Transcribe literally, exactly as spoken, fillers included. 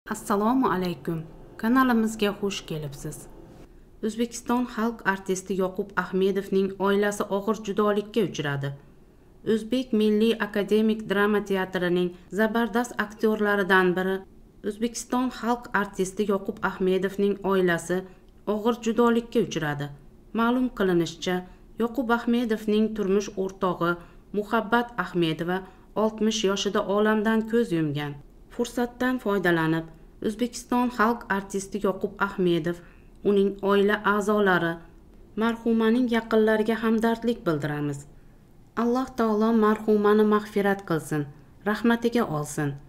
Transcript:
Assalomu alaykum. Kanalimizga xush kelibsiz. O'zbekiston xalq artisti Yoqub Ahmedovning oilasi og'ir judolikka uchradi. O'zbek Milliy akademik drama teatrining zabardast aktyorlaridan biri O'zbekiston xalq artisti Yoqub Ahmedovning oilasi og'ir judolikka uchradi. Ma'lum qilinishicha, Yoqub Ahmedovning turmush o'rtog'i Muhabbat Ahmedova oltmish yoshida olamdan ko'z yumgan. Fursatdan foydalanib, O'zbekiston xalq artisti Yoqub Ahmedov, uning oila a'zolari, marhumaning yaqinlariga hamdardlik bildiramiz. Alloh taolo marhumani mag'firat qilsin, rahmatiga olsin.